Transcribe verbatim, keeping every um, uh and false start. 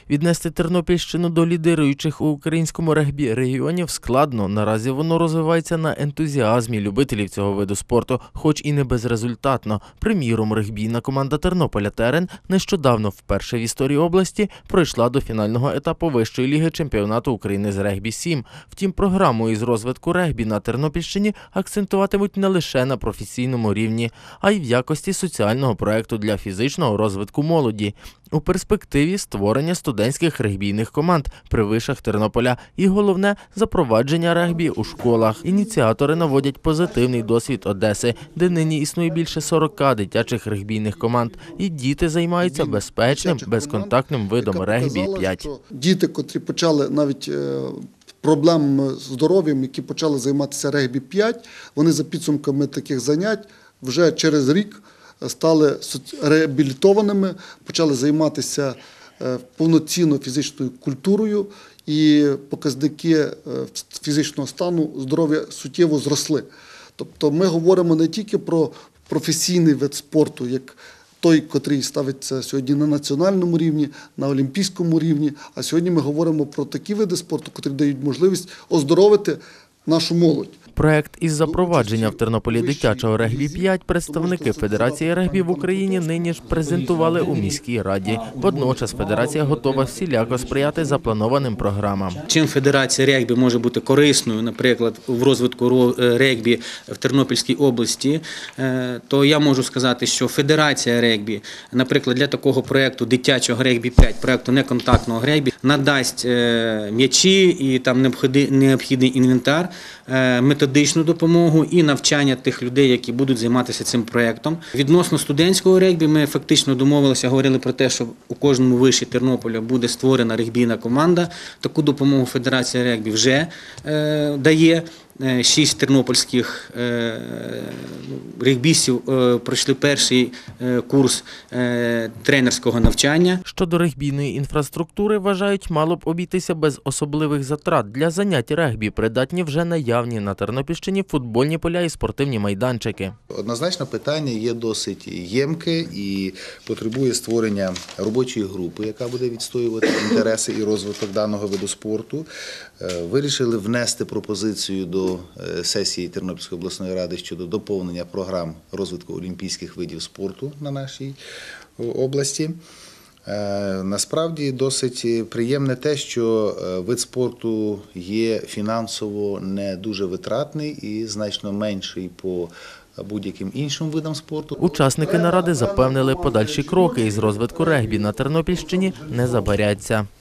Віднести Тернопільщину до лідируючих у українському регбі регіонів складно. Наразі воно розвивається на ентузіазмі любителів цього виду спорту, хоч і не безрезультатно. Приміром, регбійна команда Тернополя «Терен» нещодавно вперше в історії області пройшла до фінального етапу Вищої ліги чемпіонату України з регбі-сім. Втім, програму із розвитку регбі на Тернопільщині акцентуватимуть не лише на професійному рівні, а й в якості соціального проєкту для фізичного розвитку молоді. У перспективі створення студентських регбійних команд при вишах Тернополя і, головне, запровадження регбі у школах. Ініціатори наводять позитивний досвід Одеси, де нині існує більше сорока дитячих регбійних команд, і діти займаються безпечним, безконтактним видом регбі-п'ять. Діти, котрі почали навіть проблем з здоров'ям, які почали займатися регбі-п'ять, вони за підсумками таких занять вже через рік стали реабілітованими, почали займатися повноцінно фізичною культурою, і показники фізичного стану здоров'я суттєво зросли. Тобто ми говоримо не тільки про професійний вид спорту, як той, котрий ставиться сьогодні на національному рівні, на олімпійському рівні, а сьогодні ми говоримо про такі види спорту, котрі дають можливість оздоровити нашу молодь. Проект із запровадження в Тернополі дитячого регбі-п'ять представники Федерації регбі в Україні нині ж презентували у міській раді. Водночас Федерація готова всіляко сприяти запланованим програмам. Чим Федерація регбі може бути корисною, наприклад, в розвитку регбі в Тернопільській області, то я можу сказати, що Федерація регбі, наприклад, для такого проєкту дитячого регбі-п'ять, проєкту неконтактного регбі, надасть м'ячі і там необхідний інвентар, методичну допомогу і навчання тих людей, які будуть займатися цим проєктом. Відносно студентського регбі ми фактично домовилися, говорили про те, що у кожному виші Тернополя буде створена регбійна команда. Таку допомогу Федерація регбі вже е, дає. Шість тернопільських е, регбістів е, пройшли перший е, курс е, тренерського навчання. Щодо регбійної інфраструктури, вважають, мало б обійтися без особливих затрат. Для занять регбі придатні вже наявні на Тернопільщині футбольні поля і спортивні майданчики. Однозначно питання є досить ємке і потребує створення робочої групи, яка буде відстоювати інтереси і розвиток даного виду спорту. Вирішили внести пропозицію до сесії Тернопільської обласної ради щодо доповнення програм розвитку олімпійських видів спорту на нашій області. Насправді досить приємне те, що вид спорту є фінансово не дуже витратний і значно менший по будь-яким іншим видам спорту. Учасники наради запевнили, подальші кроки із розвитку регбі на Тернопільщині не забаряться.